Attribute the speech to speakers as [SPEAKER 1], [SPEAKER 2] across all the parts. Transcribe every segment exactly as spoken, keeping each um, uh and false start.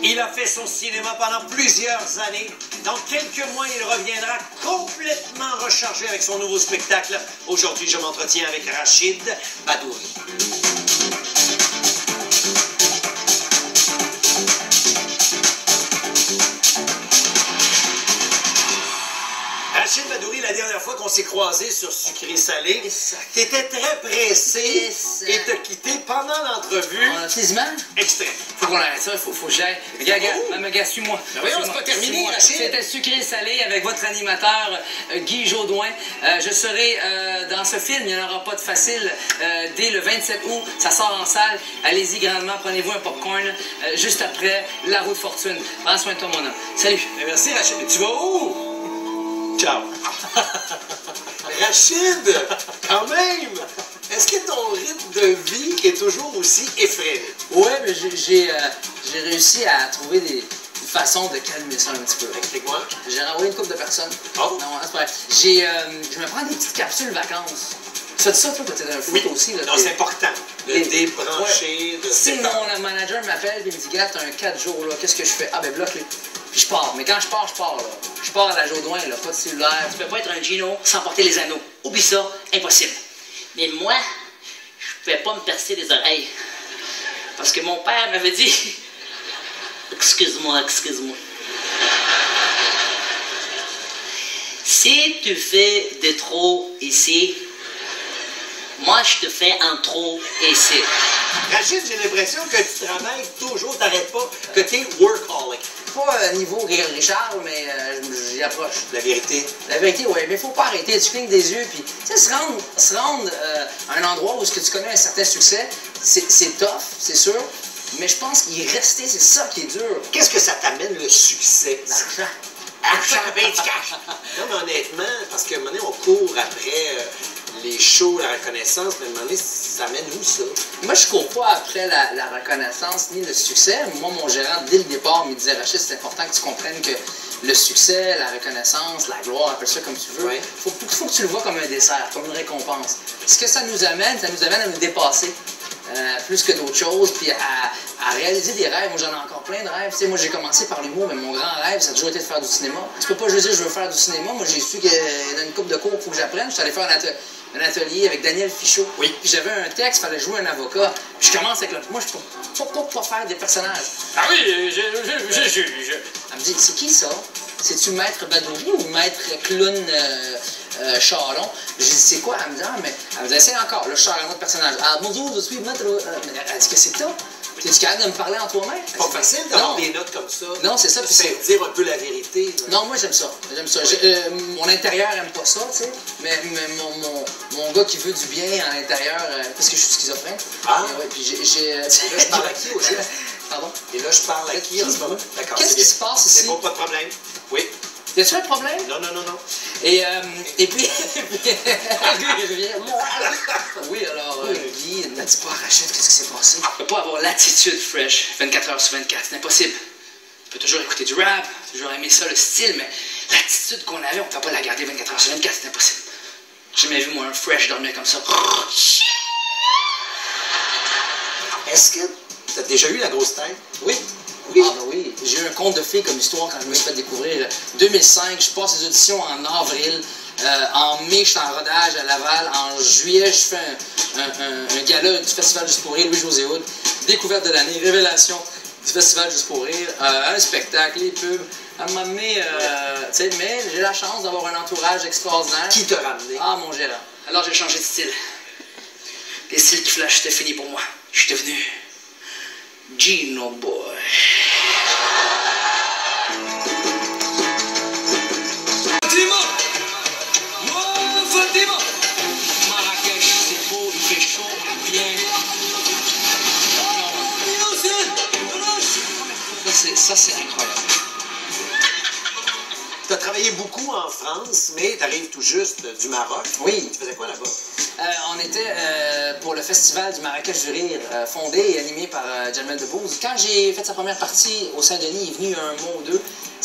[SPEAKER 1] Il a fait son cinéma pendant plusieurs années. Dans quelques mois, il reviendra complètement rechargé avec son nouveau spectacle. Aujourd'hui, je m'entretiens avec Rachid Badouri. Rachid Badouri, la dernière fois qu'on s'est croisés sur Sucré-Salé, t'étais très pressé et t'as quitté pendant l'entrevue.
[SPEAKER 2] On a fait des images?
[SPEAKER 1] Extrait.
[SPEAKER 2] Faut qu'on arrête ça, faut, faut que j'aille. Regarde, regarde, regarde, suis-moi.
[SPEAKER 1] Ben voyons, c'est pas terminé, Rachid.
[SPEAKER 2] C'était Sucré-Salé avec votre animateur euh, Guy Jodoin. Euh, je serai euh, dans ce film, il n'y en aura pas de facile, euh, dès le vingt-sept août. Ça sort en salle. Allez-y grandement, prenez-vous un popcorn euh, juste après La Roue de Fortune. Prends soin de toi, mon homme. Salut.
[SPEAKER 1] Ben merci, Rachid. Tu vas où? Ciao. Rachid, quand même, est-ce que ton rythme de vie est toujours aussi effréné?
[SPEAKER 2] Ouais, mais j'ai euh, réussi à trouver des, des façons de calmer ça un petit peu.
[SPEAKER 1] Explique-moi.
[SPEAKER 2] J'ai renvoyé une couple de personnes.
[SPEAKER 1] Oh.
[SPEAKER 2] Non, c'est pas vrai. J'ai, euh, je me prends des petites capsules vacances. Tu fais ça, toi, t'es un foot
[SPEAKER 1] oui.
[SPEAKER 2] aussi. Là,
[SPEAKER 1] non, c'est important. De
[SPEAKER 2] et,
[SPEAKER 1] débrancher,
[SPEAKER 2] ouais.
[SPEAKER 1] de
[SPEAKER 2] Si mon manager m'appelle et me dit, gars, t'as un quatre jours, là, qu'est-ce que je fais? Ah, ben, bloque-les. Puis je pars. Mais quand je pars, je pars, là. Je pars à la Jodoin, là, pas de cellulaire.
[SPEAKER 3] Tu peux pas être un Gino sans porter les anneaux. Oublie ça, impossible. Mais moi, je pouvais pas me percer les oreilles. Parce que mon père m'avait dit... Excuse-moi, excuse-moi. Si tu fais de trop ici, moi, je te fais un trop ici.
[SPEAKER 1] Rachid, j'ai l'impression que tu travailles toujours, t'arrêtes pas, que t'es workaholic.
[SPEAKER 2] Pas euh, niveau Richard, mais euh, j'y approche.
[SPEAKER 1] La vérité.
[SPEAKER 2] La vérité, oui, mais faut pas arrêter. Tu clignes des yeux, puis tu sais, se rendre, se rendre euh, à un endroit où ce que tu connais un certain succès, c'est tough, c'est sûr, mais je pense qu'il est resté, c'est ça qui est dur.
[SPEAKER 1] Qu'est-ce que ça t'amène, le succès?
[SPEAKER 2] L'argent.
[SPEAKER 1] Argent, ben du cash. Non, mais honnêtement, parce qu'à un moment donné, on court après euh, les shows, la reconnaissance, mais à un moment donné, ça mène où, ça?
[SPEAKER 2] Moi, je cours pas après la, la reconnaissance ni le succès. Moi, mon gérant, dès le départ, me disait, Rachid, c'est important que tu comprennes que le succès, la reconnaissance, la gloire, appelle ça comme tu veux, il ouais. faut, faut que tu le vois comme un dessert, comme une récompense. Ce que ça nous amène, ça nous amène à nous dépasser. Euh, plus que d'autres choses, puis à, à réaliser des rêves. Moi, j'en ai encore plein de rêves. Tu sais, moi, j'ai commencé par l'humour, mais mon grand rêve, ça a toujours été de faire du cinéma. Tu peux pas juste dire je veux faire du cinéma. Moi, j'ai su qu'il y a une couple de cours, il faut que j'apprenne. Je suis allé faire un, atel un atelier avec Daniel Fichot.
[SPEAKER 1] Oui.
[SPEAKER 2] Puis j'avais un texte, il fallait jouer un avocat. Puis je commence avec le... Moi, je peux pas, pas, pas faire des personnages.
[SPEAKER 1] Ah oui, je, je, je, je, je.
[SPEAKER 2] Elle me dit, c'est qui ça? C'est-tu Maître Badouri ou Maître Clown euh, euh, Charon? Je dis, c'est quoi? Elle me dit, ah, mais elle me dit, essaye encore, là, je sors un autre personnage. Ah, bonjour, je suis Maître. Euh, elle dit, que c'est toi? Es-tu capable de me parler en toi-même?
[SPEAKER 1] C'est pas facile d'avoir des notes comme ça.
[SPEAKER 2] Non, c'est ça.
[SPEAKER 1] C'est dire un peu la vérité. Là.
[SPEAKER 2] Non, moi, j'aime ça. J'aime ça. Euh, mon intérieur aime pas ça, tu sais. Mais, mais mon, mon, mon gars qui veut du bien à l'intérieur, euh, parce que je suis schizophrène.
[SPEAKER 1] Ah?
[SPEAKER 2] Euh, ouais, puis j'ai.
[SPEAKER 1] Là, je parle à qui au juste?
[SPEAKER 2] Pardon?
[SPEAKER 1] Et là, je parle à qui en ce moment? D'accord.
[SPEAKER 2] Qu'est-ce qui se passe ici?
[SPEAKER 1] C'est bon, pas de problème. Oui.
[SPEAKER 2] Y a-tu un problème?
[SPEAKER 1] Non, non, non, non.
[SPEAKER 2] Et, euh, et puis. Oui, alors, euh, Guy, ne dis pas à Rachid, qu'est-ce qui s'est passé?
[SPEAKER 3] On peut pas avoir l'attitude fresh vingt-quatre heures sur vingt-quatre, c'est impossible. On peut toujours écouter du rap, toujours aimer ça, le style, mais l'attitude qu'on avait, on peut pas la garder vingt-quatre heures sur vingt-quatre, c'est impossible. J'ai jamais vu, moi, un fresh dormir comme ça.
[SPEAKER 1] Est-ce que tu as déjà eu la grosse tête?
[SPEAKER 2] Oui. Oui. Ah ben oui, j'ai eu un conte de fées comme histoire quand je me suis fait découvrir. deux mille cinq, je passe les auditions en avril. Euh, en mai, je suis en rodage à Laval. En juillet, je fais un, un, un, un gala du Festival Juste pour rire, Louis-José Hood. Découverte de l'année, révélation du Festival Juste pour rire. Euh, un spectacle, les pubs. À un moment donné, euh, tu sais, mais j'ai la chance d'avoir un entourage extraordinaire.
[SPEAKER 1] Qui t'a ramené?
[SPEAKER 2] Ah, mon gérant.
[SPEAKER 3] Alors j'ai changé de style. Les styles qui flashent, c'était fini pour moi. Je suis devenu Gino Boy.
[SPEAKER 4] Fatima! Oh, Fatima! Marrakech, c'est beau, il fait chaud, bien.
[SPEAKER 2] Ça, c'est incroyable.
[SPEAKER 1] Tu as travaillé beaucoup en France, mais tu arrives tout juste du Maroc.
[SPEAKER 2] Oui.
[SPEAKER 1] Tu faisais quoi là-bas?
[SPEAKER 2] Euh, on était euh, pour le festival du Marrakech du Rire, euh, fondé et animé par euh, Jamel Debbouze. Quand j'ai fait sa première partie au Saint-Denis, il est venu un mois ou deux.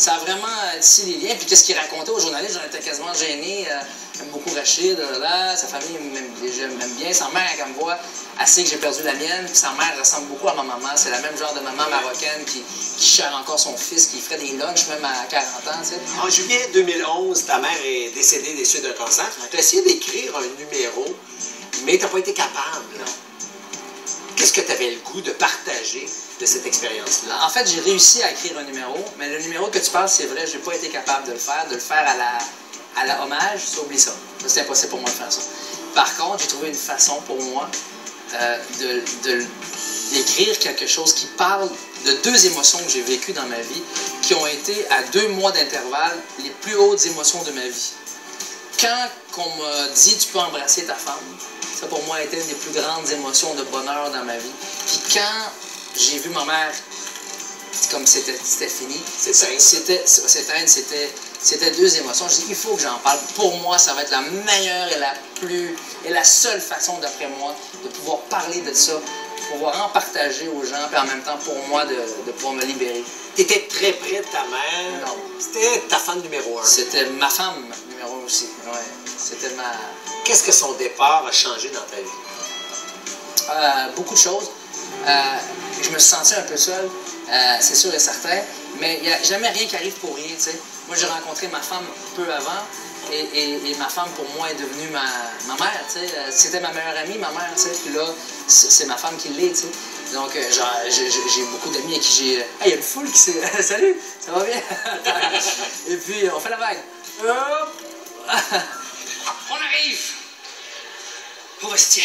[SPEAKER 2] ça a vraiment tissé les liens. Puis qu'est-ce qu'il racontait aux journalistes, j'en étais quasiment gêné. Euh, j'aime beaucoup Rachid, là, là, sa famille m'aime bien. Sa mère, quand elle me voit, elle sait que j'ai perdu la mienne. Puis sa mère ressemble beaucoup à ma maman. C'est la même genre de maman marocaine qui, qui chère encore son fils, qui ferait des lunchs même à quarante ans. Tu sais.
[SPEAKER 1] En juillet deux mille onze, ta mère est décédée des suites d'un cancer. Tu as essayé d'écrire un numéro, mais tu n'as pas été capable.
[SPEAKER 2] Non.
[SPEAKER 1] Qu'est-ce que tu avais le goût de partager de cette expérience-là?
[SPEAKER 2] En fait, j'ai réussi à écrire un numéro, mais le numéro que tu parles, c'est vrai, je n'ai pas été capable de le faire, de le faire à la, à la hommage, ça, oublie ça. C'est impossible pour moi de faire ça. Par contre, j'ai trouvé une façon pour moi euh, de, de, d'écrire quelque chose qui parle de deux émotions que j'ai vécues dans ma vie, qui ont été à deux mois d'intervalle les plus hautes émotions de ma vie. Quand on m'a dit « tu peux embrasser ta femme », ça pour moi a été une des plus grandes émotions de bonheur dans ma vie. Puis quand j'ai vu ma mère, comme c'était fini, c'était c'était c'était deux émotions. Je dis il faut que j'en parle. Pour moi, ça va être la meilleure et la plus et la seule façon, d'après moi, de pouvoir parler de ça, de pouvoir en partager aux gens, puis en même temps pour moi de, de pouvoir me libérer.
[SPEAKER 1] Tu étais très près de ta mère.
[SPEAKER 2] Non.
[SPEAKER 1] C'était ta femme numéro un.
[SPEAKER 2] C'était ma femme numéro un aussi. Ouais. C'était ma.
[SPEAKER 1] Qu'est-ce que son départ a changé dans ta vie?
[SPEAKER 2] Euh, beaucoup de choses. Euh, je me suis senti un peu seul, euh, c'est sûr et certain, mais il n'y a jamais rien qui arrive pour rien, tu sais. Moi, j'ai rencontré ma femme peu avant, et, et, et ma femme, pour moi, est devenue ma, ma mère, tu sais. C'était ma meilleure amie, ma mère, tu sais, puis là, c'est ma femme qui l'est, tu sais. Donc, euh, j'ai beaucoup d'amis à qui j'ai... Hey, il y a une foule qui s'est... Salut, ça va bien? Et puis, on fait la vague. Hop!
[SPEAKER 3] On arrive au vestiaire.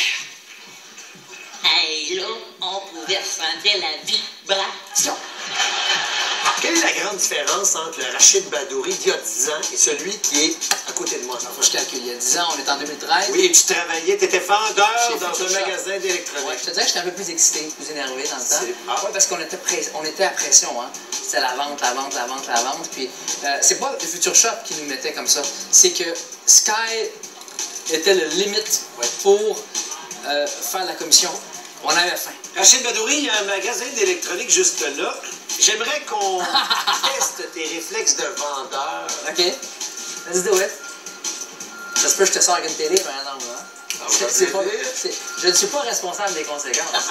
[SPEAKER 5] Hey, là, on pouvait ressentir la vibration.
[SPEAKER 1] Quelle est la grande différence entre le Rachid Badouri d'il y a dix ans et celui qui est à côté de moi?
[SPEAKER 2] Faut que je calcule. Il y a dix ans, on est en deux mille treize.
[SPEAKER 1] Oui, et tu travaillais, tu étais vendeur
[SPEAKER 2] Chez
[SPEAKER 1] dans
[SPEAKER 2] Future
[SPEAKER 1] un
[SPEAKER 2] Shop.
[SPEAKER 1] magasin d'électronique.
[SPEAKER 2] Ouais, je te dirais que j'étais un peu plus excité, plus énervé dans le temps.
[SPEAKER 1] Ah
[SPEAKER 2] ouais, parce qu'on était, pré... on était à pression, hein. C'était la vente, la vente, la vente, la vente. Puis, euh, c'est pas le Future Shop qui nous mettait comme ça. C'est que Sky était le limite pour euh, faire la commission. On avait faim.
[SPEAKER 1] Rachid Badouri, il y a un magasin d'électronique juste là. J'aimerais qu'on teste tes réflexes de vendeur.
[SPEAKER 2] OK. Let's do it. Ça se peut que je te sors avec une télé, mais non, hein?
[SPEAKER 1] Ah,
[SPEAKER 2] C'est- c'est pas- c'est- Je ne suis pas responsable des conséquences.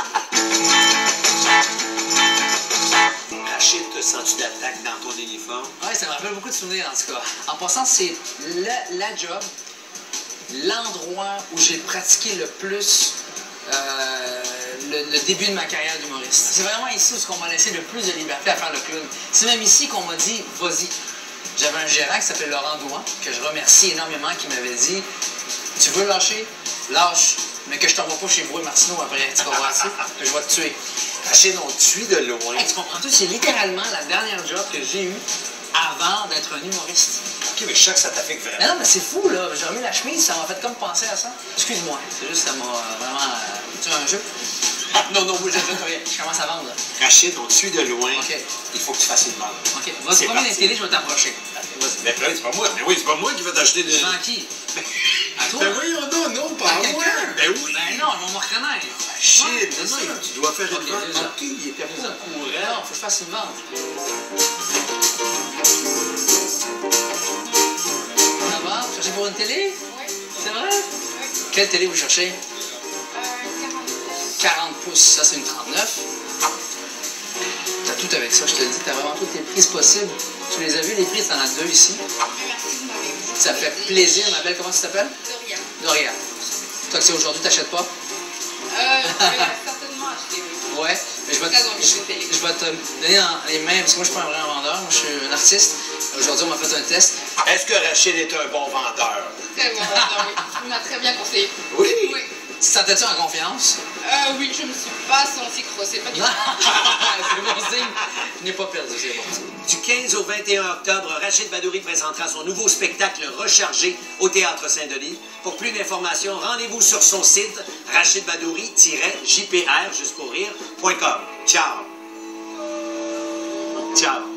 [SPEAKER 1] Rachid, te sens-tu d'attaque dans ton uniforme?
[SPEAKER 2] Oui, ça me rappelle beaucoup de souvenirs, en tout cas. En passant, c'est la, la job, l'endroit où j'ai pratiqué le plus euh, le, le début de ma carrière d'humoriste. C'est vraiment ici où on m'a laissé le plus de liberté à faire le clown. C'est même ici qu'on m'a dit « vas-y ». J'avais un gérant qui s'appelait Laurent Douan, que je remercie énormément, qui m'avait dit « tu veux lâcher? Lâche, mais que je t'envoie pas chez Brouille Martineau après, tu vas voir ça, que je vais te tuer ».
[SPEAKER 1] Rachid, on te suit de loin.
[SPEAKER 2] Hey, tu comprends-tu? C'est littéralement la dernière job que j'ai eue avant d'être un humoriste.
[SPEAKER 1] OK, mais je sais que ça t'affecte vraiment.
[SPEAKER 2] Mais non, mais c'est fou, là. J'ai remis la chemise, ça m'a fait comme penser à ça. Excuse-moi, c'est juste que ça m'a euh, vraiment... Euh, tu veux un jeu? Non, non, moi, je ne rien. Je commence à vendre, là.
[SPEAKER 1] Rachid, on te suit de loin.
[SPEAKER 2] OK.
[SPEAKER 1] Il faut que tu fasses une vente.
[SPEAKER 2] OK. Va
[SPEAKER 1] C'est
[SPEAKER 2] te promener
[SPEAKER 1] parti.
[SPEAKER 2] dans les télé, je vais t'approcher.
[SPEAKER 6] Mais ben, c'est pas moi. Mais oui, c'est pas moi qui vais t'acheter des.
[SPEAKER 2] Devant qui? À toi?
[SPEAKER 6] Ben voyons non, non, pas
[SPEAKER 2] À
[SPEAKER 6] à moi.
[SPEAKER 2] quelqu'un?
[SPEAKER 6] Ben oui.
[SPEAKER 2] Ben non, ils vont me reconnaître.
[SPEAKER 6] Shit,
[SPEAKER 2] Ouais,
[SPEAKER 6] c'est ça.
[SPEAKER 2] donne-moi.
[SPEAKER 6] Tu dois faire
[SPEAKER 2] OK,
[SPEAKER 6] une vente.
[SPEAKER 2] déjà.
[SPEAKER 6] OK, il était pas au courant.
[SPEAKER 2] Non, faut que je fasse une vente. Ça va? Vous cherchez pour une télé?
[SPEAKER 7] Oui.
[SPEAKER 2] C'est vrai? Quelle télé vous cherchez?
[SPEAKER 7] Euh, quarante.
[SPEAKER 2] quarante pouces, ça c'est une trente-neuf. T'as tout avec ça, je te le dis, t'as vraiment toutes les prises possibles. Tu les as vues, les prises, t'en as deux ici.
[SPEAKER 7] Merci de m'avoir vu.
[SPEAKER 2] Ça fait plaisir, ma belle, comment ça s'appelle?
[SPEAKER 7] De rien.
[SPEAKER 2] Doria. Toi que c'est aujourd'hui, t'achètes pas?
[SPEAKER 7] Euh, je vais certainement acheter, oui.
[SPEAKER 2] Ouais, mais je vais,
[SPEAKER 7] Très envie de
[SPEAKER 2] te,
[SPEAKER 7] télé.
[SPEAKER 2] je vais te donner dans les mains, parce que moi je suis pas un vrai vendeur, moi je suis un artiste. Aujourd'hui, on m'a fait un test.
[SPEAKER 1] Est-ce que Rachid est un bon vendeur?
[SPEAKER 7] Très bon, vendeur, oui. Il m'a très bien conseillé.
[SPEAKER 1] Oui.
[SPEAKER 7] Oui.
[SPEAKER 2] Tu sentais-tu en confiance?
[SPEAKER 7] Euh, oui, je me suis pas senti crossée, pas du
[SPEAKER 2] Non!
[SPEAKER 7] tout.
[SPEAKER 2] C'est bon signe. Je n'ai pas perdu, c'est bon.
[SPEAKER 1] Du quinze au vingt et un octobre, Rachid Badouri présentera son nouveau spectacle Rechargé au Théâtre Saint-Denis. Pour plus d'informations, rendez-vous sur son site rachid badouri tiret j p r juste pour rire point com. Ciao! Ciao!